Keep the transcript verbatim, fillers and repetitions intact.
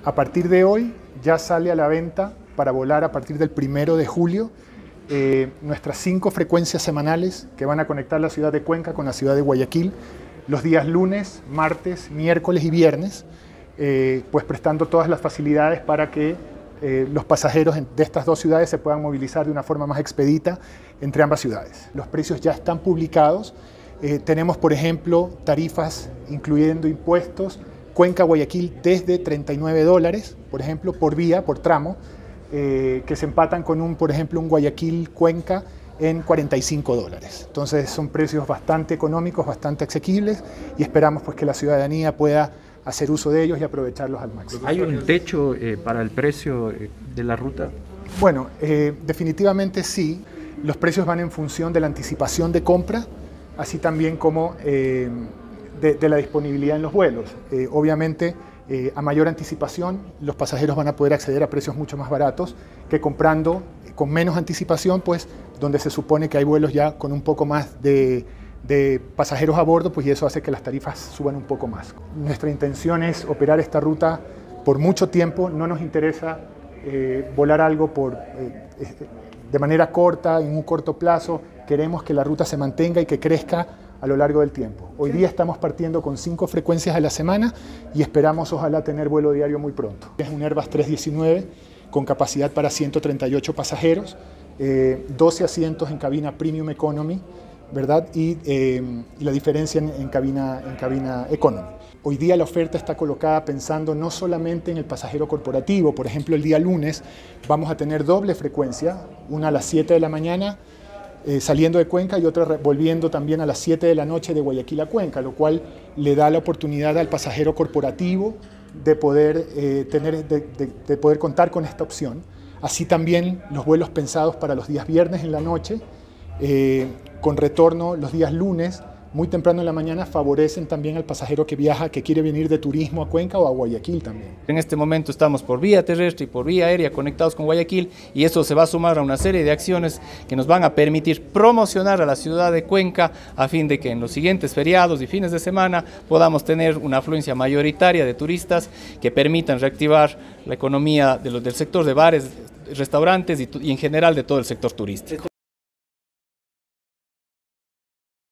A partir de hoy ya sale a la venta para volar a partir del primero de julio eh, nuestras cinco frecuencias semanales que van a conectar la ciudad de Cuenca con la ciudad de Guayaquil los días lunes, martes, miércoles y viernes, eh, pues prestando todas las facilidades para que eh, los pasajeros de estas dos ciudades se puedan movilizar de una forma más expedita entre ambas ciudades. Los precios ya están publicados. Eh, tenemos, por ejemplo, tarifas incluyendo impuestos, Cuenca-Guayaquil desde treinta y nueve dólares, por ejemplo, por vía, por tramo, eh, que se empatan con, un, por ejemplo, un Guayaquil-Cuenca en cuarenta y cinco dólares. Entonces son precios bastante económicos, bastante asequibles y esperamos pues, que la ciudadanía pueda hacer uso de ellos y aprovecharlos al máximo. ¿Hay un techo eh, para el precio eh, de la ruta? Bueno, eh, definitivamente sí. Los precios van en función de la anticipación de compra, así también como eh, de, de la disponibilidad en los vuelos. Eh, obviamente, eh, a mayor anticipación, los pasajeros van a poder acceder a precios mucho más baratos que comprando con menos anticipación, pues donde se supone que hay vuelos ya con un poco más de, de pasajeros a bordo, pues y eso hace que las tarifas suban un poco más. Nuestra intención es operar esta ruta por mucho tiempo. No nos interesa eh, volar algo por, eh, de manera corta, en un corto plazo. Queremos que la ruta se mantenga y que crezca a lo largo del tiempo. Hoy día estamos partiendo con cinco frecuencias a la semana y esperamos ojalá tener vuelo diario muy pronto. Es un Airbus trescientos diecinueve con capacidad para ciento treinta y ocho pasajeros, eh, doce asientos en cabina Premium Economy, ¿verdad? Y, eh, y la diferencia en, en, cabina, en cabina Economy. Hoy día la oferta está colocada pensando no solamente en el pasajero corporativo. Por ejemplo, el día lunes vamos a tener doble frecuencia, una a las siete de la mañana, Eh, saliendo de Cuenca y otra volviendo también a las siete de la noche de Guayaquil a Cuenca, lo cual le da la oportunidad al pasajero corporativo de poder, eh, tener, de, de, de poder contar con esta opción. Así también los vuelos pensados para los días viernes en la noche, eh, con retorno los días lunes, muy temprano en la mañana, favorecen también al pasajero que viaja, que quiere venir de turismo a Cuenca o a Guayaquil también. En este momento estamos por vía terrestre y por vía aérea conectados con Guayaquil y eso se va a sumar a una serie de acciones que nos van a permitir promocionar a la ciudad de Cuenca a fin de que en los siguientes feriados y fines de semana podamos tener una afluencia mayoritaria de turistas que permitan reactivar la economía de los, del sector de bares, restaurantes y, y en general de todo el sector turístico.